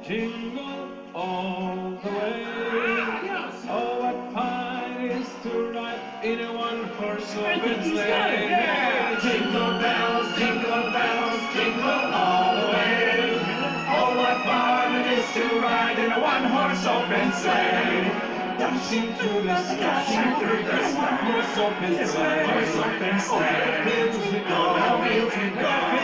Jingle all the way. Oh, what fun it is to ride in a one-horse open sleigh. Yeah. Jingle bells, jingle all the way. Oh, what fun it is to ride in a one-horse open sleigh. Dashing through the sky, one-horse open sleigh. Wheels we go, wheels we go.